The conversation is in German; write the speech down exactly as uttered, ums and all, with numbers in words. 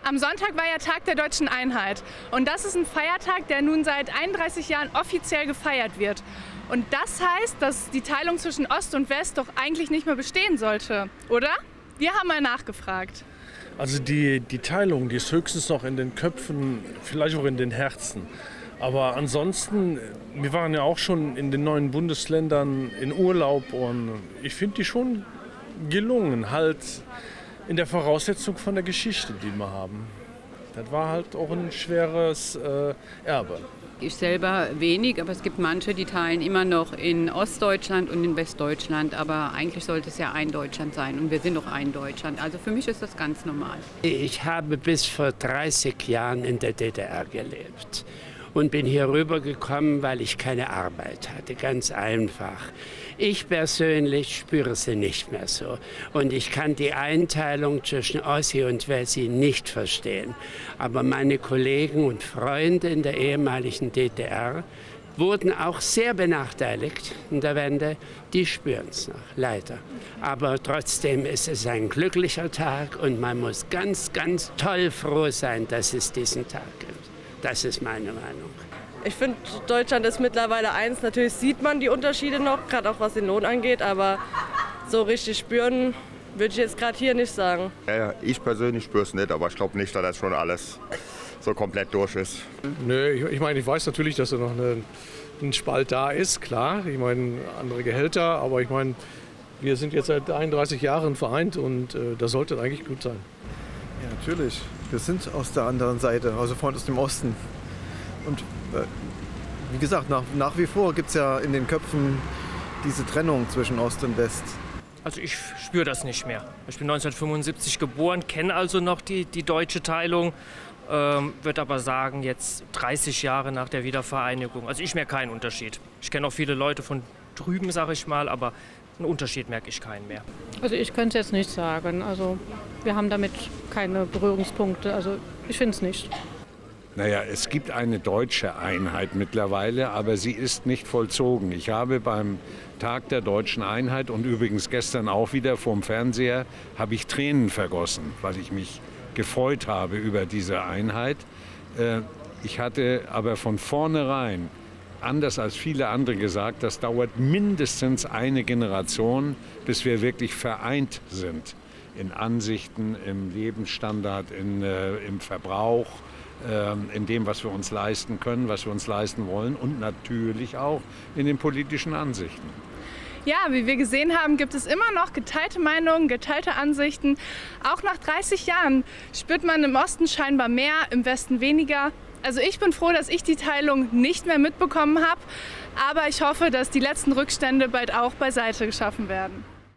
Am Sonntag war ja Tag der Deutschen Einheit. Und das ist ein Feiertag, der nun seit einunddreißig Jahren offiziell gefeiert wird. Und das heißt, dass die Teilung zwischen Ost und West doch eigentlich nicht mehr bestehen sollte, oder? Wir haben mal nachgefragt. Also die, die Teilung, die ist höchstens noch in den Köpfen, vielleicht auch in den Herzen. Aber ansonsten, wir waren ja auch schon in den neuen Bundesländern in Urlaub und ich finde die schon gelungen, halt in der Voraussetzung von der Geschichte, die wir haben. Das war halt auch ein schweres äh, Erbe. Ich selber wenig, aber es gibt manche, die teilen immer noch in Ostdeutschland und in Westdeutschland. Aber eigentlich sollte es ja ein Deutschland sein und wir sind noch ein Deutschland. Also für mich ist das ganz normal. Ich habe bis vor dreißig Jahren in der D D R gelebt und bin hier rübergekommen, weil ich keine Arbeit hatte, ganz einfach. Ich persönlich spüre sie nicht mehr so und ich kann die Einteilung zwischen Ossi und Wessi nicht verstehen. Aber meine Kollegen und Freunde in der ehemaligen D D R wurden auch sehr benachteiligt in der Wende. Die spüren es noch, leider. Aber trotzdem ist es ein glücklicher Tag und man muss ganz, ganz toll froh sein, dass es diesen Tag gibt. Das ist meine Meinung. Ich finde, Deutschland ist mittlerweile eins. Natürlich sieht man die Unterschiede noch, gerade auch was den Lohn angeht. Aber so richtig spüren würde ich jetzt gerade hier nicht sagen. Ja, ich persönlich spüre es nicht, aber ich glaube nicht, dass das schon alles so komplett durch ist. Nö, ich, ich meine, ich weiß natürlich, dass da noch eine, ein Spalt da ist, klar. Ich meine, andere Gehälter, aber ich meine, wir sind jetzt seit einunddreißig Jahren vereint und äh, das sollte eigentlich gut sein. Ja, natürlich. Wir sind aus der anderen Seite, also von aus dem Osten. Und äh, wie gesagt, nach, nach wie vor gibt es ja in den Köpfen diese Trennung zwischen Ost und West. Also ich spüre das nicht mehr. Ich bin neunzehnhundertfünfundsiebzig geboren, kenne also noch die, die deutsche Teilung, ähm, würde aber sagen, jetzt dreißig Jahre nach der Wiedervereinigung. Also ich merke keinen Unterschied. Ich kenne auch viele Leute von drüben, sage ich mal, aber einen Unterschied merke ich keinen mehr. Also ich könnte es jetzt nicht sagen. Also wir haben damit keine Berührungspunkte. Also ich finde es nicht. Naja, es gibt eine deutsche Einheit mittlerweile, aber sie ist nicht vollzogen. Ich habe beim Tag der Deutschen Einheit und übrigens gestern auch wieder vorm Fernseher, habe ich Tränen vergossen, weil ich mich gefreut habe über diese Einheit. Ich hatte aber von vornherein, anders als viele andere gesagt, das dauert mindestens eine Generation, bis wir wirklich vereint sind. In Ansichten, im Lebensstandard, in, äh, im Verbrauch, äh, in dem, was wir uns leisten können, was wir uns leisten wollen und natürlich auch in den politischen Ansichten. Ja, wie wir gesehen haben, gibt es immer noch geteilte Meinungen, geteilte Ansichten. Auch nach dreißig Jahren spürt man im Osten scheinbar mehr, im Westen weniger. Also ich bin froh, dass ich die Teilung nicht mehr mitbekommen habe, aber ich hoffe, dass die letzten Rückstände bald auch beiseite geschaffen werden.